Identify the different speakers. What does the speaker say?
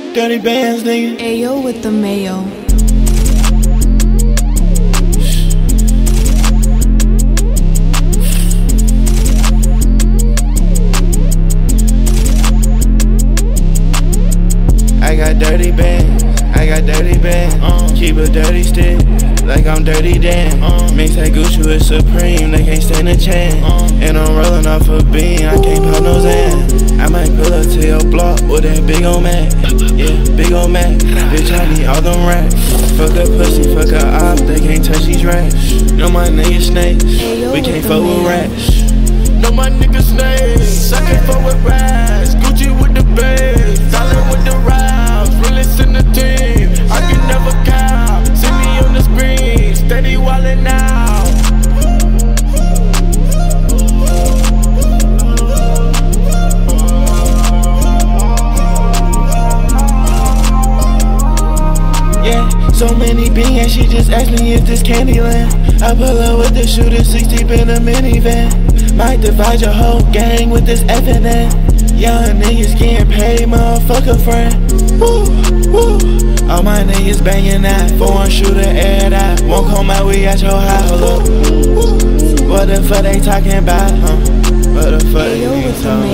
Speaker 1: Dirty bands, nigga.
Speaker 2: Ayo with the mayo.
Speaker 1: I got dirty bands, I got dirty bands. Keep a dirty stick, like I'm Dirty Dan. Mix that Gucci with Supreme, they can't stand a chance. And I'm rolling off a bean, I can't pop no Zan. I might pull up to your block with that big ol' Mac. Yeah, big ol' Mac. Bitch, I need all them racks. Fuck a pussy, fuck a op, they can't touch these racks. Know my niggas snakes, we can't fuck with rats. Know my niggas snakes, I can't fuck with rats. Gucci with the bass, silent with the raps. Realest in the team, I can never count. See me on the screen, steady wildin' out. Yeah, so many beans, she just asked me if this Candyland. I pull up with the shooter, 6 deep in a minivan. Might divide your whole gang with this FNN. Young niggas getting paid, motherfucker friend. Woo, woo. All my niggas banging that. Foreign shooter, air that. Won't come out, we at your house. Look. What the fuck they talking about, huh? What the fuck they talking about?